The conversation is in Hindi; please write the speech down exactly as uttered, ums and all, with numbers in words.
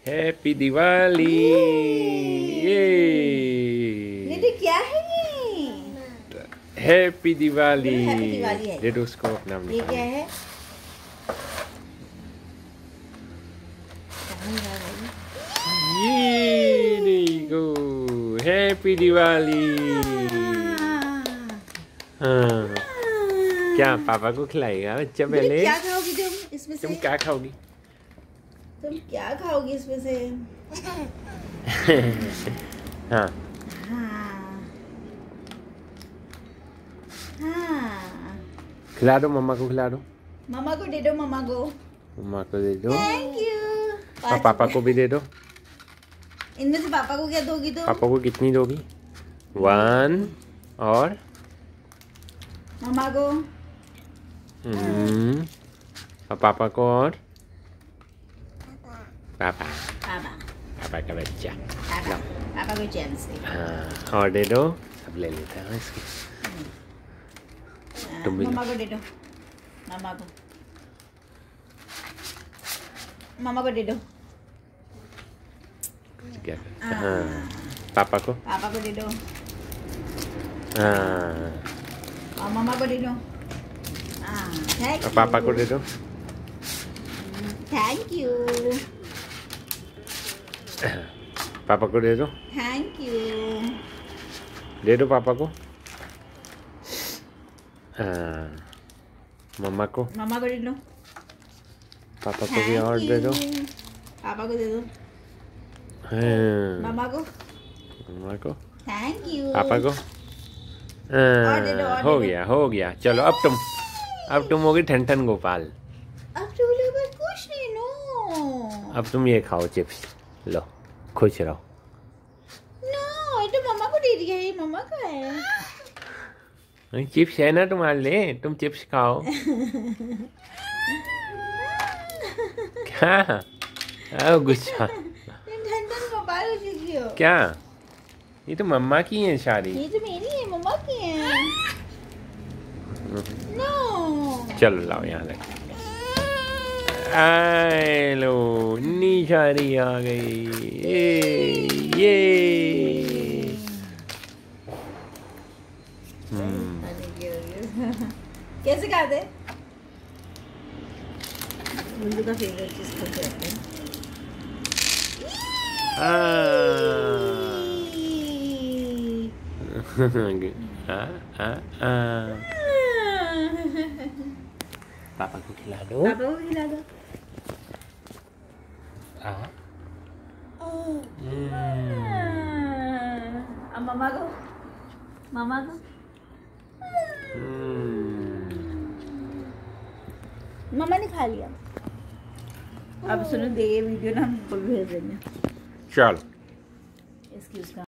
हैप्पी दिवाली। ये ये क्या है ये? हैप्पी दिवाली। हैप्पी दिवाली है। दे दो उसको अपना। ये क्या है? ये देखो हैप्पी दिवाली। हाँ क्या पापा को खिलाएगा बच्चा पहले? क्या खाओगी तुम इसमें से? तुम क्या खाओगी? तुम क्या खाओगी इसमें से? हाँ हाँ हाँ खिला दो मम्मा को, खिला दो मम्मा को, दे दो मम्मा को। मम्मा को दे दो। Thank you. और पापा को भी दे दो। इनमें से पापा को क्या दोगी तुम? पापा को कितनी दोगी? वन और मम्मा को। हम्म और पापा को और पापा पापा पापा का बच्चा। पापा पापा को चैन से। हाँ और दे दो, सब ले लेते हैं इसकी। तुम भी मम्मा को दे दो। मम्मा को मम्मा को दे दो। क्या करते हैं? हाँ पापा को, पापा को दे दो। हाँ और मम्मा को दे दो। हाँ थैंक और यू। पापा को दे दो। Thank you. पापा को दे दो। Thank you. दे दो पापा को। हाँ मम्मा को, मम्मा को दे दो। पापा को भी और दे दो। पापा को दे दो। हाँ मम्मा को। मम्मा को, थैंक यू। पापा को। और दे दो, और हाँ, दे हो दो। गया हो गया। चलो अब तुम अब तुम होगी ठन ठन गोपाल। अब तो बोले बस कुछ नहीं नो। अब तुम ये खाओ चिप्स, लो खुश रहो। नो ये तो मम्मा को दे दिया, ये मम्मा का है। चिप्स है ना तुम्हारे लिए, तुम चिप्स खाओ। क्या? आओ गुस्सा। धन धन गोपाल हो चुकी हो। क्या? ये तो मम्मा की है सारी। ये तो मेरी है, मम्मा की है। नो चलो लाओ यहाँ लग। आए लो निशारी आ गई। ये ये हम्म कैसे खाते? गुल्लू का फेवरेट चीज को कहते हैं। आ, आ, आ। पापा को खिला दो। पापा को खिला दो। आ? अब मम्मा को, मम्मा को। मम्मा ने खा लिया। अब सुनो दे, ये वीडियो ना हमको भेज देना। चल इसकी उसका